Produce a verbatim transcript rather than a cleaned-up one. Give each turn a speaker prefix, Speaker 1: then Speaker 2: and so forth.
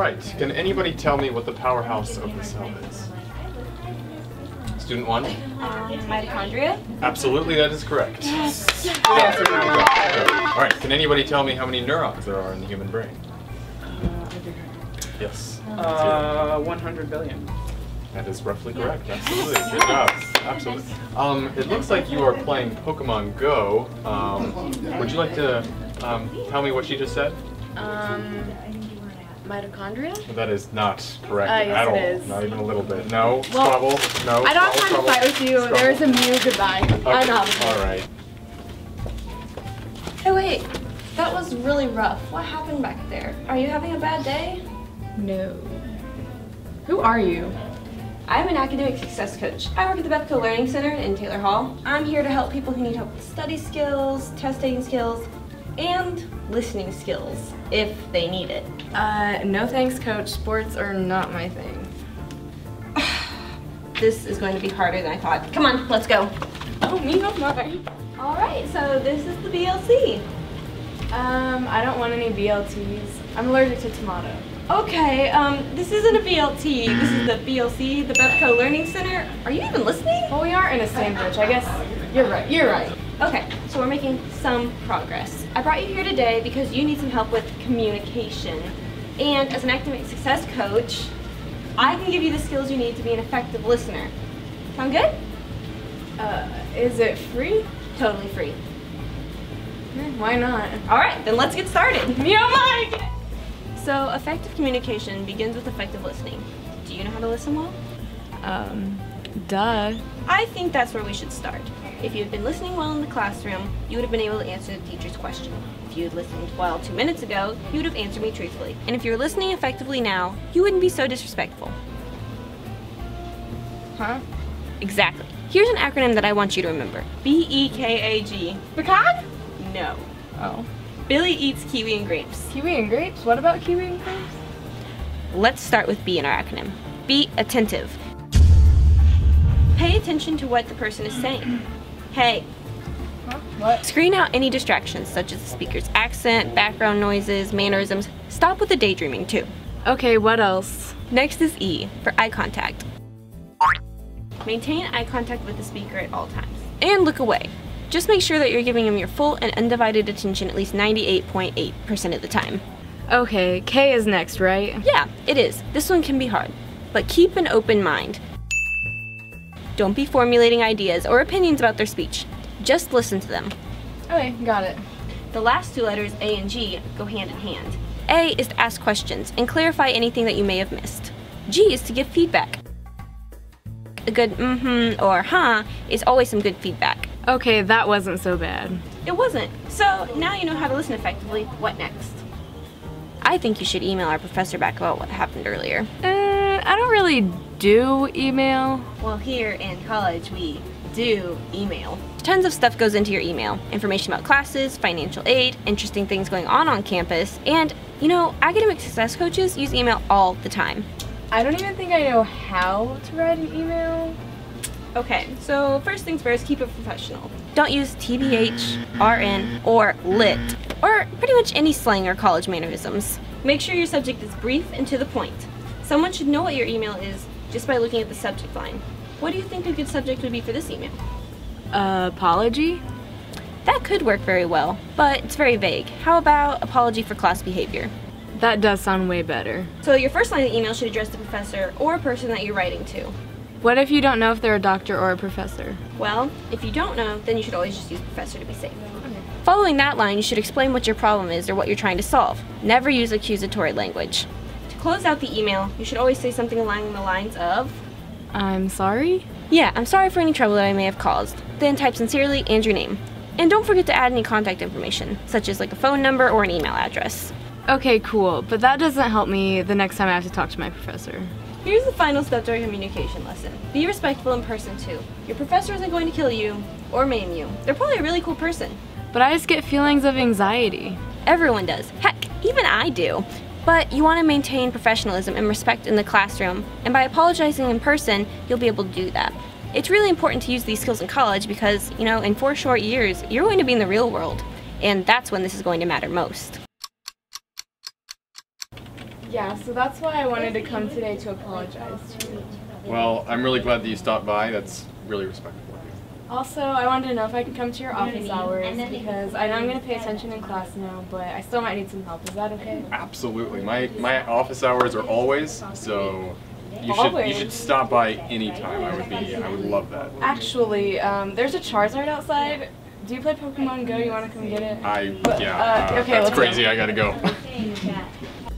Speaker 1: Alright, can anybody tell me what the powerhouse of the cell is? Student one?
Speaker 2: Um, mitochondria?
Speaker 1: Absolutely, that is correct. Yes. Alright, can anybody tell me how many neurons there are in the human brain? Yes.
Speaker 3: Uh, one hundred billion.
Speaker 1: That is roughly correct. Absolutely. Good job. Absolutely. Um, it looks like you are playing Pokemon Go. Um, would you like to um, tell me what she just said?
Speaker 2: Um, mitochondria?
Speaker 1: That is not correct
Speaker 2: Uh, yes,
Speaker 1: at all.
Speaker 2: it is.
Speaker 1: Not even a little bit. No.
Speaker 2: Well,
Speaker 1: Squabble. No.
Speaker 2: I don't have time
Speaker 1: Squabble,
Speaker 2: to fight with you.
Speaker 1: Squabble.
Speaker 2: There's a Mew. Goodbye.
Speaker 1: Okay.
Speaker 2: I know.
Speaker 1: All right.
Speaker 4: Hey, wait. That was really rough. What happened back there? Are you having a bad day?
Speaker 2: No. Who are you?
Speaker 4: I'm an academic success coach. I work at the Bethco Learning Center in Taylor Hall. I'm here to help people who need help with study skills, test taking skills, and listening skills, if they need it.
Speaker 2: Uh, no thanks, coach. Sports are not my thing.
Speaker 4: This is going to be harder than I thought. Come on, let's go.
Speaker 2: Oh, me, no, mother.
Speaker 4: All right, so this is the B L C.
Speaker 2: Um, I don't want any B L Ts. I'm allergic to tomato.
Speaker 4: Okay, um, this isn't a B L T. This is the B L C, the Bethco Learning Center. Are you even listening?
Speaker 2: Well, we are in a sandwich. I guess you're right. You're right.
Speaker 4: Okay, so we're making some progress. I brought you here today because you need some help with communication. And as an academic success coach, I can give you the skills you need to be an effective listener. Sound good?
Speaker 2: Uh, is it free?
Speaker 4: Totally free.
Speaker 2: Eh, why not?
Speaker 4: All right, then let's get started.
Speaker 2: Me oh my!
Speaker 4: So effective communication begins with effective listening. Do you know how to listen well?
Speaker 2: Um, duh.
Speaker 4: I think that's where we should start. If you had been listening well in the classroom, you would have been able to answer the teacher's question. If you had listened well two minutes ago, you would have answered me truthfully. And if you're listening effectively now, you wouldn't be so disrespectful.
Speaker 2: Huh?
Speaker 4: Exactly. Here's an acronym that I want you to remember. B E K A G.
Speaker 2: Pecan?
Speaker 4: No.
Speaker 2: Oh.
Speaker 4: Billy eats kiwi and grapes.
Speaker 2: Kiwi and grapes? What about kiwi and grapes?
Speaker 4: Let's start with B in our acronym. Be attentive. Pay attention to what the person is saying. Hey.
Speaker 2: Huh? What?
Speaker 4: Screen out any distractions such as the speaker's accent, background noises, mannerisms. Stop with the daydreaming too.
Speaker 2: Okay, what else?
Speaker 4: Next is E for eye contact. Maintain eye contact with the speaker at all times. And look away. Just make sure that you're giving them your full and undivided attention at least ninety-eight point eight percent of the time.
Speaker 2: Okay, K is next, right?
Speaker 4: Yeah, it is. This one can be hard. But keep an open mind. Don't be formulating ideas or opinions about their speech. Just listen to them.
Speaker 2: Okay, got it.
Speaker 4: The last two letters, A and G, go hand in hand. A is to ask questions and clarify anything that you may have missed. G is to give feedback. A good mm-hmm or huh is always some good feedback.
Speaker 2: Okay, that wasn't so bad.
Speaker 4: It wasn't. So now you know how to listen effectively. What next? I think you should email our professor back about what happened earlier.
Speaker 2: Uh, I don't really do email.
Speaker 4: Well, here in college, we do email. Tons of stuff goes into your email. Information about classes, financial aid, interesting things going on on campus, and, you know, academic success coaches use email all the time.
Speaker 2: I don't even think I know how to write an email.
Speaker 4: Okay, so first things first, keep it professional. Don't use T B H, R N, or lit, or pretty much any slang or college mannerisms. Make sure your subject is brief and to the point. Someone should know what your email is just by looking at the subject line. What do you think a good subject would be for this email?
Speaker 2: Uh, apology?
Speaker 4: That could work very well, but it's very vague. How about apology for class behavior?
Speaker 2: That does sound way better.
Speaker 4: So your first line of the email should address the professor or person that you're writing to.
Speaker 2: What if you don't know if they're a doctor or a professor?
Speaker 4: Well, if you don't know, then you should always just use professor to be safe. Okay. Following that line, you should explain what your problem is or what you're trying to solve. Never use accusatory language. To close out the email, you should always say something along the lines of,
Speaker 2: I'm sorry?
Speaker 4: Yeah, I'm sorry for any trouble that I may have caused. Then type sincerely and your name. And don't forget to add any contact information, such as like a phone number or an email address.
Speaker 2: Okay, cool, but that doesn't help me the next time I have to talk to my professor.
Speaker 4: Here's the final step to our communication lesson. Be respectful in person too. Your professor isn't going to kill you or maim you. They're probably a really cool person.
Speaker 2: But I just get feelings of anxiety.
Speaker 4: Everyone does. Heck, even I do. But you want to maintain professionalism and respect in the classroom, and by apologizing in person, you'll be able to do that. It's really important to use these skills in college because, you know, in four short years, you're going to be in the real world, and that's when this is going to matter most.
Speaker 2: Yeah, so that's why I wanted to come today to apologize to you.
Speaker 1: Well, I'm really glad that you stopped by. That's really respectful of you.
Speaker 2: Also, I wanted to know if I could come to your office hours because I know I'm going to pay attention in class now, but I still might need some help. Is that okay?
Speaker 1: Absolutely. My my office hours are always, so you should
Speaker 2: Always?
Speaker 1: you should stop by anytime. I would be I would love that.
Speaker 2: Actually, um, there's a Charizard outside. Do you play Pokemon Go? You want to come get it?
Speaker 1: I
Speaker 2: But,
Speaker 1: yeah.
Speaker 2: uh,
Speaker 1: uh,
Speaker 2: okay,
Speaker 1: that's
Speaker 2: let's go.
Speaker 1: crazy. I gotta go.